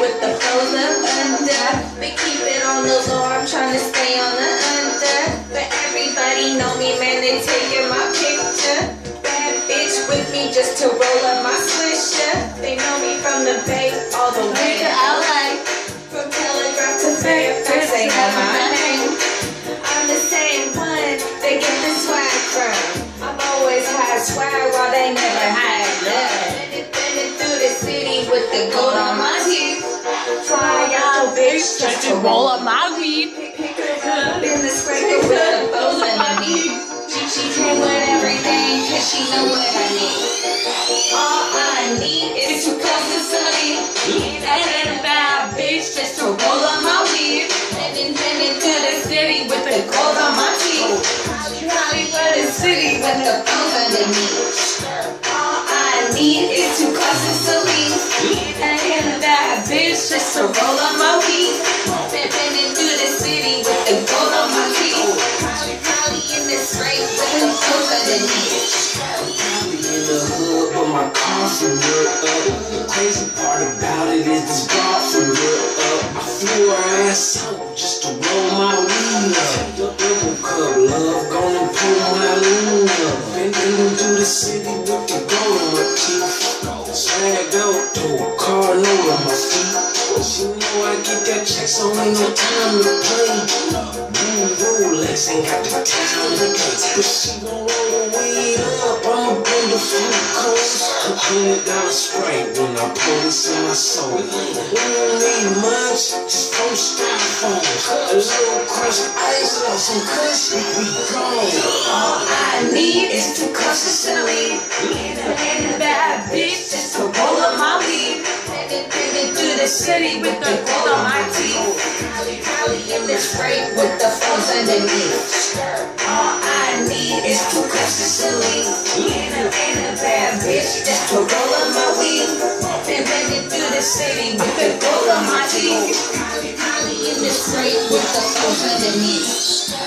with the clothes up under. But keep it on the low, I'm trying to stay on the under. But everybody know me, man, they taking my picture. Bad bitch with me just to roll up my swisher. They know me from the Bay all the way to LA. From Telegraph to Fairfax, they know my name. I'm the same one they get the swag from. I've always had swag while they never had love. Bending through the city with the gold on my teeth. Fly out, bitch, just to roll up my weed. Pick her up in the scraper with the bows underneath. She came with everything, cause she know what I need. All I need is two cups of sunny. And a bad bitch just to roll up my weed. Heading to the city with the gold on my teeth. Hollywood the city with the bows underneath. All I need is two cups of sunny. And a bad bitch just to roll up my weed. Heading to the city with the gold on my teeth. In the straight with the bows underneath. Probably in the hood, but my car from Europe up. The crazy part about it is this broad from Europe up. I flew her ass out just to roll my weed up. The double cup, love, gonna pull my lean up. Bending through the city with the gold on my teeth. Swagged out to a car note on my feet. She know I get that check, so ain't no time to play. New Rolex ain't got the time to play. But she gon' roll the weed up, I'ma bring the fruit cones. $100 spray when I pour this in my soul. We don't need much, just 4 styrofoams. A little crushed ice, love some cushion, we gone. All I need is 2 cups of silly. And a bad bitch just to roll up my weed. Headed to the city with the gold on my teeth. Holly in the straight with the phones underneath. All I need is 2 cups of silly. And a bad bitch just to roll up my weed. Headed to the city with the gold on my teeth. Holly in the straight with the phones underneath.